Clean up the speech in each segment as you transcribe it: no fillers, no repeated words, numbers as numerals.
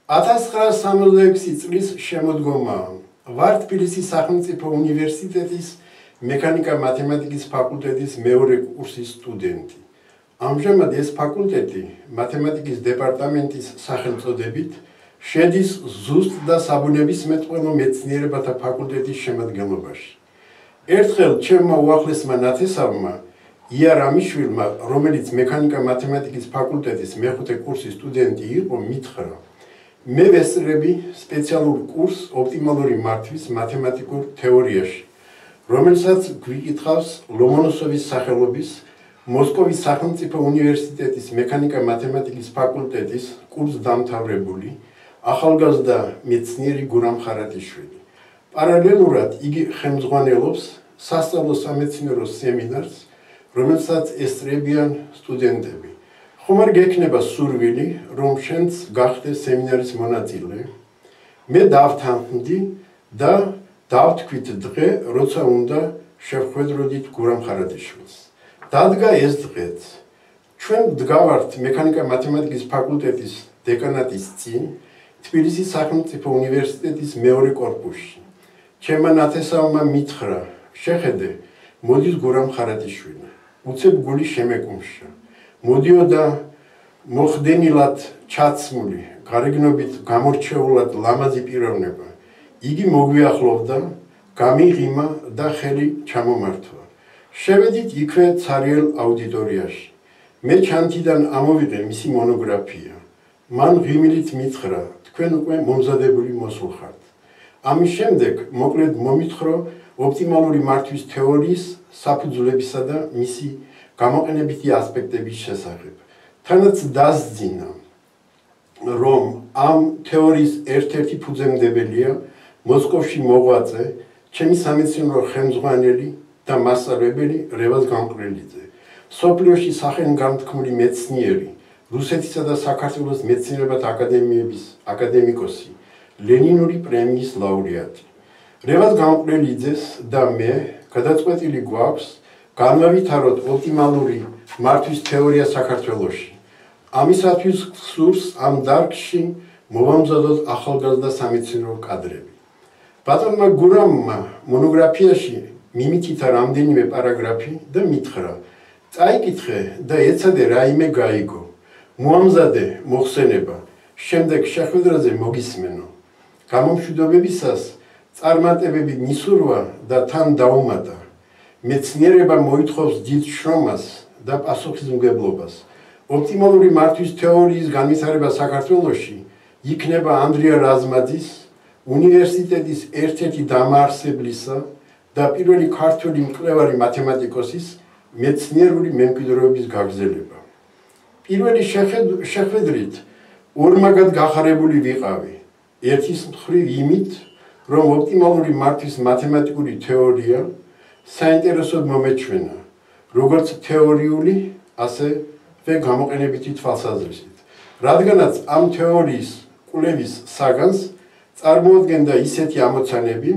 1966 წლის შემოდგომაა. ვარ თბილისის სახელმწიფო უნივერსიტეტის მექანიკა-მათემატიკის ფაკულტეტის მეორე კურსის სტუდენტი. ამჟამად ეს ფაკულტეტი მათემატიკის დეპარტამენტის სახელწოდებით შედის ზუსტ და საბუნებისმეტყველო მეცნიერებათა ფაკულტეტის შემადგენლობაში. ერთხელ ჩემმა უახლესმა ნათესავმა ია რამიშვილმა, რომელიც მექანიკა-მათემატიკის ფაკულტეტის მეხუთე კურსის სტუდენტი იყო, მითხრა: მე ვესწრები სპეციალურ კურსს ოპტიმალური მართვის მათემატიკურ თეორიაში, რომელსაც გვიკითხავს ლომონოსოვის სახელობის მოსკოვის სახელმწიფო უნივერსიტეტის მექანიკა-მათემატიკის ფაკულტეტის კურსდამთავრებული ახალგაზრდა მეცნიერი გურამ ხარატიშვილი. პარალელურად იგი ხელმძღვანელობს სასწავლო სამეცნიერო სემინარს, რომელსაც ესწრებიან სტუდენტები. ხომ არ გექნება სურვილი, რომ შენც გახდე სემინარის მონაწილე? მე დავთანხმდი და დავთქვით დღე, როცა უნდა შევხვედროდით გურამ ხარატიშვილს. დადგა ეს დღეც. ჩვენ ვდგავართ მექანიკა-მათემატიკის ფაკულტეტის დეკანატის წინ, თბილისის სახელმწიფო უნივერსიტეტის მეორე კორპუსში. ჩემმა ნათესავმა მითხრა: შეხედე, მოდის გურამ ხარატიშვილი. უცებ გული შემეკუმშა. მოდიოდა მოხდენილად ჩაცმული, გარეგნობით გამორჩეულად ლამაზი პიროვნება. იგი მოგვიახლოვდა, გამიღიმა და ხელი ჩამომართვა. შევედით იქვე ცარიელ აუდიტორიაში. მე ჩანთიდან ამოვიღე მისი მონოგრაფია. მან ღიმილით მითხრა: თქვენ უკვე მომზადებული მოსულხართ. ამის შემდეგ მოკლედ მომითხოვ ოპტიმალური მართვის თეორიის საფუძვლებისა და მისი გამოყენებითი ასპექტების შესახებ. თანაც დასძინა, რომ ამ თეორიის ერთ-ერთი ფუძემდებელია მოსკოვში მოღვაწე, ჩემი სამეცნიერო ხელმძღვანელი და მასწავლებელი რევაზ გამყრელიძე, მსოფლიოში სახელგანთქმული მეცნიერი, რუსეთისა და საქართველოს მეცნიერებათა აკადემიების აკადემიკოსი, ლენინური პრემიის ლაურეატი. რევაზ გამყრელიძეს და მე გადაწყვეტილი გვაქვს განავითაროთ ოპტიმალური მართვის თეორია საქართველოში. ამისათვის გსურს ამ დარგში მოვამზადოთ ახალგაზრდა სამეცნიერო კადრები. ბატონმა გურამმა მონოგრაფიაში მიმითითა რამდენიმე პარაგრაფი და მითხრა: წაიკითხე და ეცადე რაიმე გაიგო. მოამზადე მოხსენება, შემდეგ შეხვედრაზე მოგისმენო. გამომშვიდობებისას წარმატებები მისურვა და თან დაუმატა. მეცნიერება მოითხოვს დიდ შრომას და პასუხისმგებლობას. ოპტიმალური მართვის თეორიის განვითარება საქართველოში იქნება ანდრია რაზმაძის, უნივერსიტეტის ერთ-ერთი დამაარსებლისა და პირველი ქართველი მკვლევარი მათემატიკოსის მეცნიერული მემკვიდრეობის გაგრძელება. პირველი შეხვედრით ორმაგად გახარებული ვიყავი. ერთის მხრივ იმით, რომ ოპტიმალური მართვის მათემატიკური თეორია საინტერესოდ მომეჩვენა, როგორც თეორიული, ასევე გამოყენებითი თვალსაზრისით. რადგანაც ამ თეორიის კვლევის საგანს წარმოადგენდა ისეთი ამოცანები,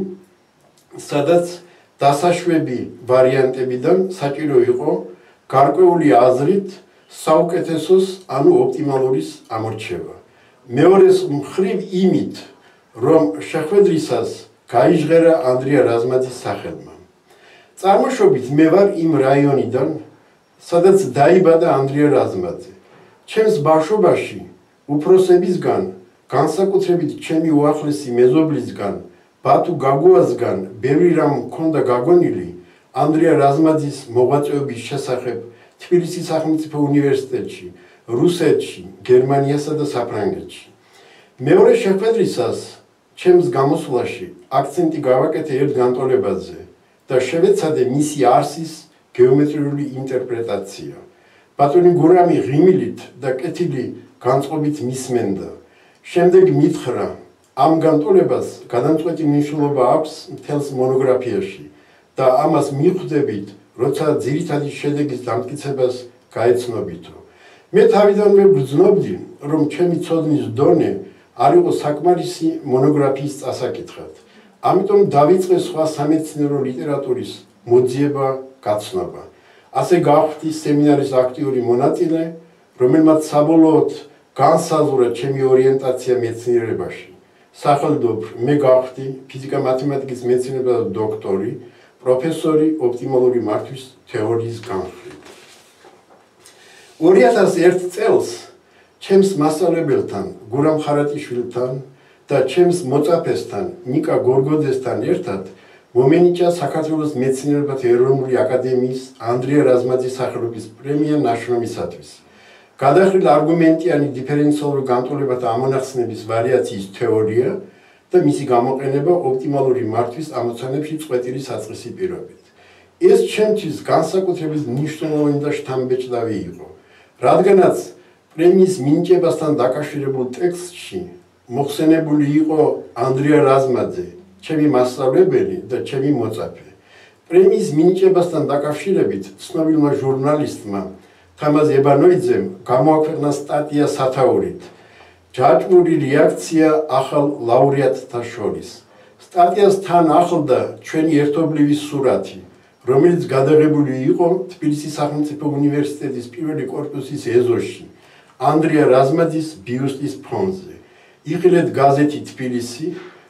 სადაც დასაშვები ვარიანტებიდან საჭირო იყო გარკვეული აზრით საუკეთესოს, ანუ ოპტიმალურის ამორჩევა. მეორეს მხრივ იმით, რომ შეხვედრისას გაიჟღერა ანდრია რაზმაძის სახელმა. წარმოშობით მე ვარ იმ რაიონიდან, სადაც დაიბადა ანდრია რაზმაძე. ჩემს ბავშვობაში უფროსებისგან, განსაკუთრებით ჩემი უახლესი მეზობლისგან, ბათუ გაგუასგან ბევრი რამ მქონდა გაგონილი ანდრია რაზმაძის მოღვაწეობის შესახებ თბილისის სახელმწიფო უნივერსიტეტში, რუსეთში, გერმანიასა და საფრანგეთში. მეორე შეხვედრისას ჩემს გამოსვლაში აქცენტი გავაკეთე ერთ განტოლებაზე და შევეცადე მისი არსის გეომეტრიული ინტერპრეტაცია. ბატონი გურამი ღიმილით და კეთილი განწყობით მისმენდა. შემდეგ მითხრა: ამ განტოლებას გადამწყვეტი მნიშვნელობა აქვს მთელს მონოგრაფიაში და ამას მიხვდებით, როცა ძირითადი შედეგის დამტკიცებას გაეცნობითო. მე თავიდანვე ვგრძნობდი, რომ ჩემი ცოდნის დონე არ იყო საკმარისი მონოგრაფიის წასაკითხად. ამიტომ დავიწყე სხვა სამეცნიერო ლიტერატურის მოძიება, გაცნობა. ასე გავხდი სემინარის აქტიური მონაწილე, რომელმაც საბოლოოდ განსაზღვრა ჩემი ორიენტაცია მეცნიერებაში. სახელმწიფო მე გავხდი ფიზიკა-მათემატიკის მეცნიერებათა დოქტორი, პროფესორი ოპტიმალური მართვის თეორიის განხრით. 2001 წელს ჩემს მასწავლებელთან გურამ ხარატიშვილთან და ჩემს მოწაფესთან ნიკა გორგოძესთან ერთად მომენიჭა საქართველოს მეცნიერებათა ეროვნული აკადემიის ანდრია რაზმაძის სახელობის პრემია ნაშრომისათვის. გადახრილ არგუმენტიანი დიფერენციალური განტოლებათა ამონახსნების ვარიაციის თეორია და მისი გამოყენება ოპტიმალური მართვის ამოცანებში წყვეტილი საწყისი პირობით. ეს ჩემთვის განსაკუთრებით მნიშვნელოვანი და შთამბეჭდავი იყო, რადგანაც პრემიის მინიჭებასთან დაკავშირებულ ტექსტში მოხსენებული იყო ანდრია რაზმაძე, ჩემი მასწავლებელი და ჩემი მოწაფე. პრემიის მინიჭებასთან დაკავშირებით ცნობილმა ჟურნალისტმა თამაზ ებანოიძემ გამოაქვეყნა სტატია სათაურით ჯაჭვური რეაქცია ახალ ლაურეატთა შორის. სტატიას თან ახლდა ჩვენი ერთობლივი სურათი, რომელიც გადაღებული იყო თბილისის სახელმწიფო უნივერსიტეტის პირველი კორპუსის ეზოში, ანდრია რაზმაძის ბიუსტის ფონზე. იხილეთ გაზეთი თბილისი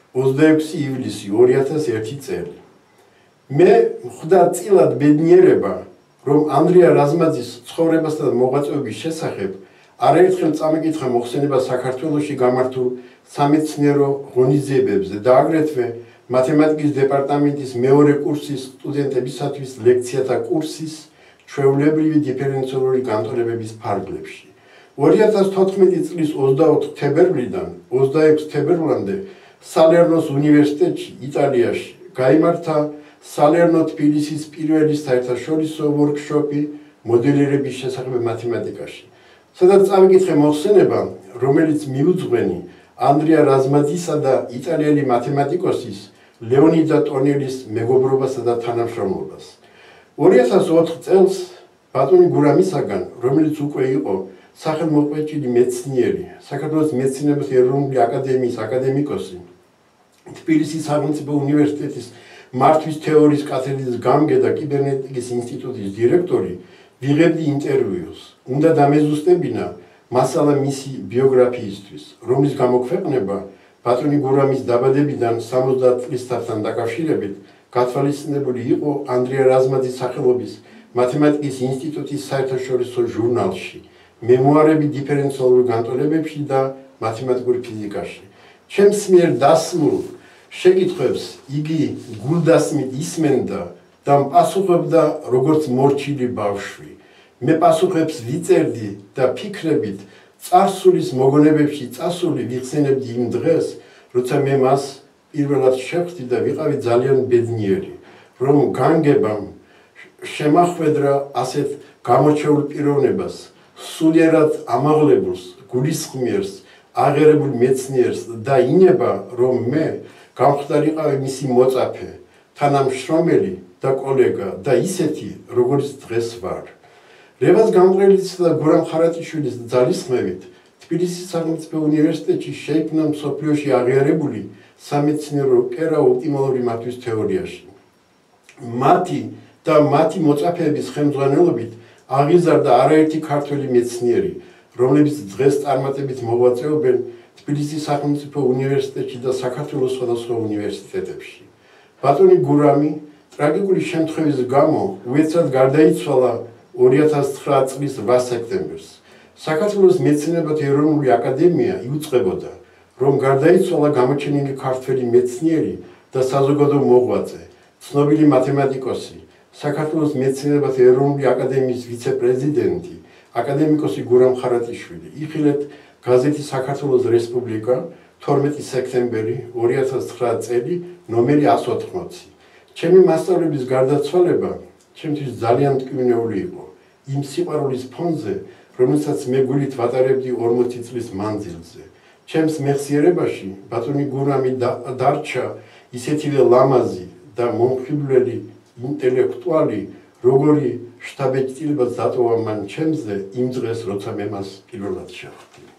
26 ივლისი 2001 წელი. მე ხვდა წილად ბედნიერება, რომ ანდრია რაზმაძის ცხოვრებასთან და მოღვაწეობის შესახებ არაერთხელ წამიკითხა მოხსენება საქართველოში გამართულ სამეცნიერო ღონისძიებებზე და აგრეთვე მათემატიკის დეპარტამენტის მეორე კურსის სტუდენტებისათვის ლექციათა კურსის ჩვეულებრივი დიფერენციალური განტოლებების ფარგლებში. 2014 წლის 24 თებერვლიდან 26 თებერვლამდე სალერნოს უნივერსიტეტში, იტალიაში გაიმართა სალერნო თბილისის პირველი საერთაშორისო ვორქშოპი მოდელირების შესახებ მათემატიკაში, სადაც წამიკითხე მოხსენება, რომელიც მიუძღვენი ანდრია რაზმაძისა და იტალიელი მათემატიკოსის ლეონიდა ტონელის მეგობრობასა და თანამშრომლობას. 2004 წელს ბატონი გურამისაგან, რომელიც უკვე იყო სახელმოყვეჭილი მეცნიერი, საქართველოს მეცნიერებათა ეროვნული აკადემიის აკადემიკოსი, თბილისის სახელმწიფო უნივერსიტეტის მართვის თეორიის კათედრის გამგე და კიბერნეტიკის ინსტიტუტის დირექტორი, ვიღებდი ინტერვიუს. უნდა დამეზუსტებინა მასალა მისი ბიოგრაფიისთვის, რომლის გამოქვეყნება ბატონი გურამის დაბადებიდან 70 წლისთან დაკავშირებით გათვალისწინებული იყო ანდრია რაზმაძის სახელობის მათემატიკის ინსტიტუტის საერთაშორისო ჟურნალში, მემუარები დიფერენციალურ განტოლებებში და მათემატიკურ ფიზიკაში. ჩემს მიერ დასმულ შეკითხვებს იგი გულდასმით ისმენდა და პასუხობდა როგორც მორჩილი ბავშვი. მე პასუხებს ვიწერდი და ფიქრებით წარსულის მოგონებებში წასული ვიხსენებდი იმ დღეს, როცა მე მას პირველად შევხვდი და ვიყავი ძალიან ბედნიერი, რომ განგებამ შემახვედრა ასეთ გამოჩეულ პიროვნებას, სულიერად ამაღლებულს, გულისხმიერს, აღიარებულ მეცნიერს და ინება, რომ მე გამხდარიყავი მისი მოწაფე, თანამშრომელი და კოლეგა და ისეთი, როგორც დღეს ვარ. რევაზ გამყრელისა და გურამ ხარატიშვილის ძალისხმევით თბილისის სახელმწიფო უნივერსიტეტში შეიქმნა მსოფლიოში აღიარებული სამეცნიერო კერა ოპტიმალური მართვის თეორიაში. მათი და მათი მოწაფეების ხელმძღვანელობით აღიზარდა არაერთი ქართველი მეცნიერი, რომლებიც დღეს წარმატებით მოღვაწეობენ თბილისის სახელმწიფო უნივერსიტეტში და საქართველოს სხვადასხვა უნივერსიტეტებში. ბატონი გურამი ტრაგიკული შემთხვევის გამო უეცრად გარდაიცვალა 2009 წლის 8 სექტემბერს. საქართველოს მეცნიერებათა ეროვნული აკადემია იუწყებოდა, რომ გარდაიცვალა გამოჩენილი ქართველი მეცნიერი და საზოგადო მოღვაწე, ცნობილი მათემატიკოსი, საქართველოს მეცნიერებათა ეროვნული აკადემიის ვიცე-პრეზიდენტი, აკადემიკოსი გურამ ხარატიშვილი. იხილეთ გაზეთი საქართველოს რესპუბლიკა 12 სექტემბერი 2009 წელი ნომერი 180. ჩემი მასწავლების გარდაცვალება ჩემთვის ძალიან მტკივნეული იყო იმ სიყვარულის ფონზე, რომელსაც მე გულით ვატარებდი 40 წლის მანძილზე. ჩემს მეხსიერებაში ბატონი გურამი დარჩა ისეთივე ლამაზი და მომხიბვლელი ინტელექტუალი, როგორი შთაბეჭდილებას დატოვა მან ჩემზე იმ დღეს, როცა მე მას პირველად შევხვდი.